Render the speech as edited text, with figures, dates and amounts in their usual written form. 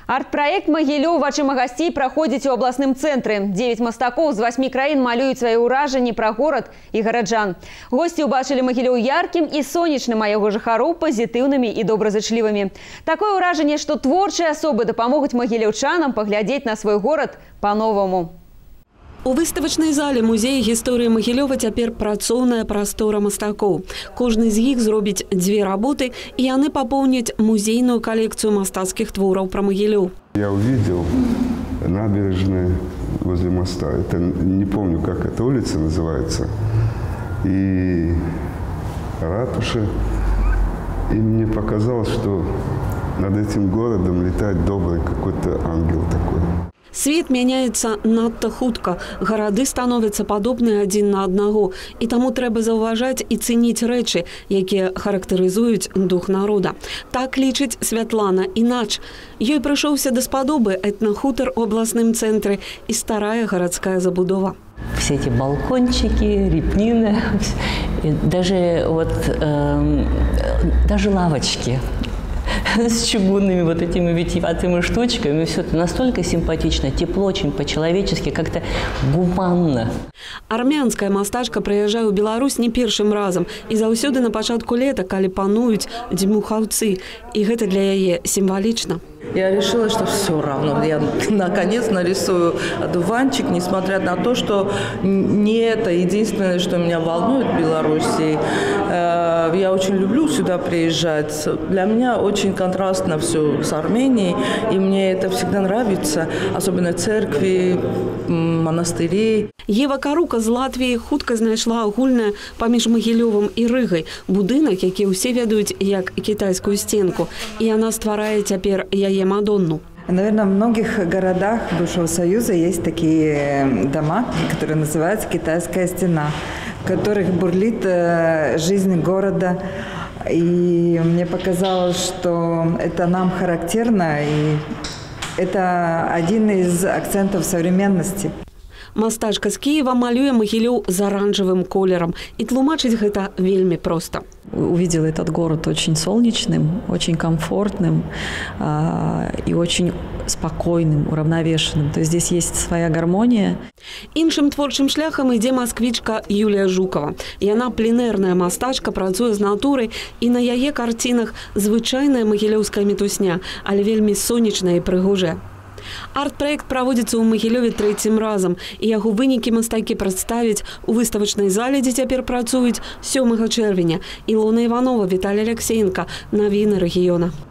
Арт-проект «Магілёў вачыма гасцей» праходзіць у абласным цэнтры. 9 мастакоў з 8 краін малююць свае ўражанні пра горад і гараджан. Госці ўбачылі Магілёў яркім і сонечным, а яго жыхароў пазітыўнымі і добразычлівымі. Такое ўражанне, што творчыя асобы дапамогуць магілёўчанам паглядзець на свой горад па-новаму. У выставачнай зале музея гісторыі Магілёва цяпер працоўная прастора мастакоў. Кожны з іх зробіць 2 работы, і яны папоўняць музейную коллекцию мастацкіх твораў пра Магілёў. Я увидел набережную возле моста. Это не помню, как эта улица называется. И ратуши. И мне показалось, что над этим городом летает добрый какой-то ангел такой. Свет мяняецца надта хутка, гарады становяцца падобныя адзін на аднаго, і таму трэба заўважаць і цэніць рэчы, якія характарызуюць дух народа. Так лічыць Святлана Інач. Ёй прыйшоўся даспадобы этнахутар у абласным цэнтры і старая гарадская забудова. Все эти балкончики, репнины, даже лавочки с чугунными вот этими витиеватыми штучками. Все это настолько симпатично, тепло, очень по-человечески, как-то гуманно. Армянская мастачка прыязджае ў Беларусь не першым разам і заўсёды на пачатку лета, калі пануюць дзьмухаўцы. І гэта для яе символично. Я решила, что все равно. Я наконец нарисую одуванчик, несмотря на то, что не это единственное, что меня волнует в Беларуси. Я очень люблю сюда приезжать. Для меня очень контрастно все с Арменией, и мне это всегда нравится, особенно церкви, монастырей. Ева Карука з Латвіі хутка знайшла агульнае паміж Магілёвам і Рыгай будынак, які ўсе ведаюць як кітайскую стенку, і яна стварае цяпер яе Мадонну. Наверное, в многих городах бывшего Союза есть такие дома, которые называются «Китайская стена», в которых бурлит жизнь города. И мне показалось, что это нам характерно, и это один из акцентов современности. Мастачка з Киева малюе Магілёў з оранжевым колером, и тлумачыць гэта вельмі просто. Увидела этот город очень солнечным, очень комфортным и очень спокойным, уравновешенным. То есть здесь есть своя гармония. Іншым творчым шляхам ідзе масквічка Юлія Жукова. Яна пленэрная мастачка, працуе з натурай, і на яе карцінах звычайная магілёўская мітусня, але вельмі сонечная і прыгожая. Арт-проект праводзіцца ў Магілёве 3-м разам, і яго вынікі мастакі прадставяць у выставачнай зале, дзе цяпер працуюць 7 чэрвеня. Ілона Іванова, Віталій Алексеенко. Навіны рэгіёна.